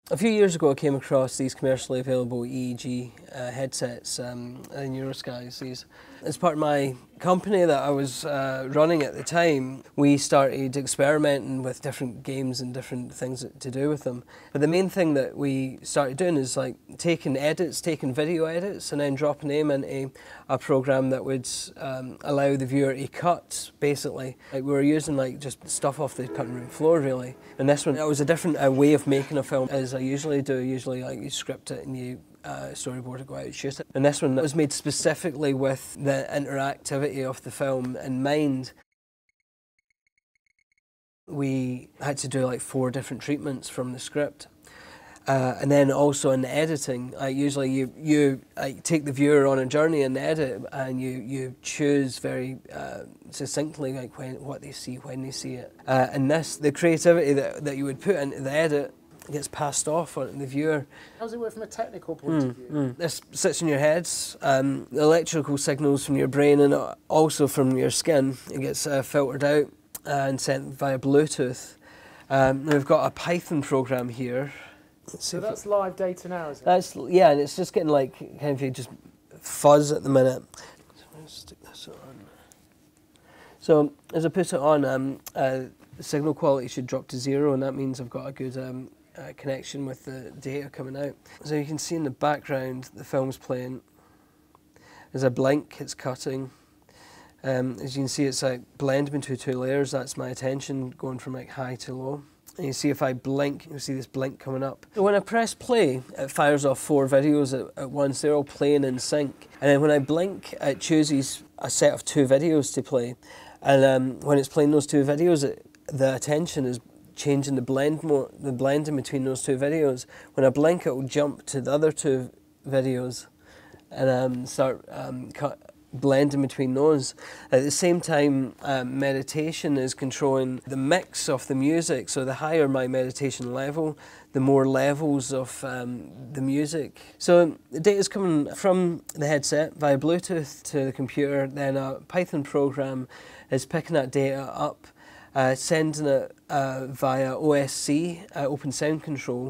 A few years ago I came across these commercially available EEG headsets in Euroskies. These. As part of my company that I was running at the time, we started experimenting with different games and different things to do with them. But the main thing that we started doing is like taking video edits and then dropping them into a program that would allow the viewer to cut, basically. Like we were using like just stuff off the cutting room floor really. And this one, it was a different way of making a film as I usually do. Usually like you script it and you storyboard to go out and shoot it. And this one was made specifically with the interactivity of the film in mind. We had to do like 4 different treatments from the script. And then also in the editing, usually you take the viewer on a journey in the edit and you choose very succinctly like what they see, when they see it. And the creativity that you would put into the edit gets passed off on the viewer. How does it work from a technical point of view? This sits in your heads, the electrical signals from your brain and also from your skin. It gets filtered out and sent via Bluetooth. We've got a Python program here. So that's live data now, is it? Yeah, and it's just getting like kind of just fuzz at the minute. So let's stick this on. So as I put it on, the signal quality should drop to 0, and that means I've got a good connection with the data coming out. So you can see in the background the film's playing. As I blink, it's cutting. As you can see, it's like blend between 2 layers. That's my attention going from like high to low. And you see if I blink, you'll see this blink coming up. So when I press play, it fires off 4 videos at once. They're all playing in sync. And then when I blink, it chooses a set of 2 videos to play. And when it's playing those 2 videos, the attention is changing the blending between those 2 videos. When I blink, it will jump to the other 2 videos and start blending between those. At the same time, meditation is controlling the mix of the music. So the higher my meditation level, the more levels of the music. So the data is coming from the headset via Bluetooth to the computer. Then a Python program is picking that data up, sending it via OSC, Open Sound Control,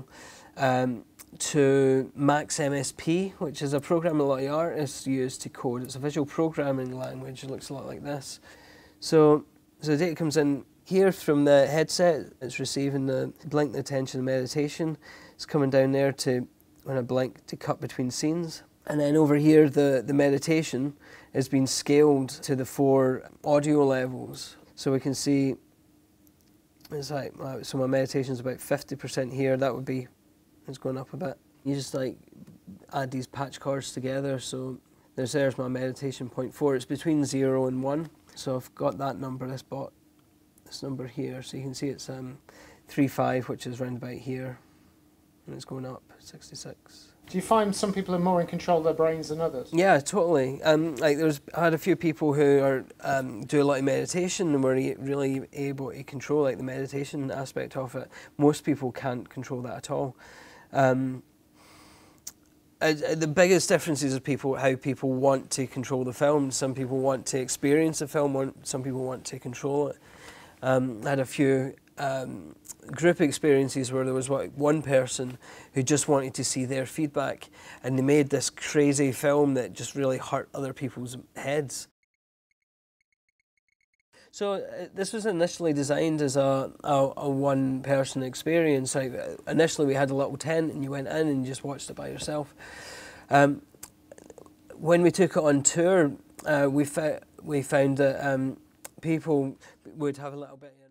to Max MSP, which is a program a lot of artists use to code. It's a visual programming language. It looks a lot like this. So the data comes in here from the headset. It's receiving the blink, the attention, the meditation. It's coming down there to, when I blink, to cut between scenes. And then over here, the meditation is being scaled to the 4 audio levels. So we can see, it's like, so my meditation is about 50% here. That would be, it's going up a bit. You just like add these patch chords together. So there's my meditation 0.4. It's between 0 and 1. So I've got that number, this number here. So you can see it's 3.5, which is round about here. And it's going up, 66. Do you find some people are more in control of their brains than others? Yeah, totally. Like I had a few people who are do a lot of meditation and were really able to control like the meditation aspect of it. Most people can't control that at all. The biggest differences are how people want to control the film. Some people want to experience the film, some people want to control it. I had a few group experiences where there was one person who just wanted to see their feedback, and they made this crazy film that just really hurt other people's heads. So this was initially designed as a one-person experience. Like, initially we had a little tent and you went in and you just watched it by yourself. When we took it on tour, we found that people would have a little bit